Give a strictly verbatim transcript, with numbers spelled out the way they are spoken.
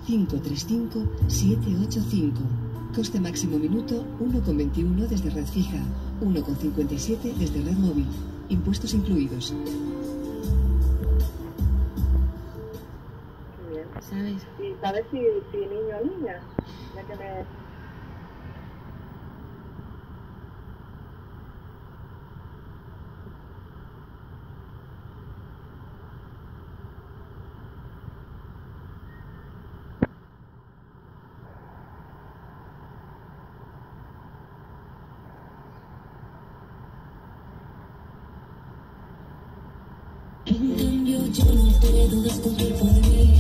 cinco tres cinco siete ocho cinco. Coste máximo minuto uno con veintiuno desde red fija, uno con cincuenta y siete desde red móvil. Impuestos incluidos. Qué bien. ¿Sabes? ¿Y sabes si, si niño o niña? Ya que me... Yo no te dudas con cuerpo de mí.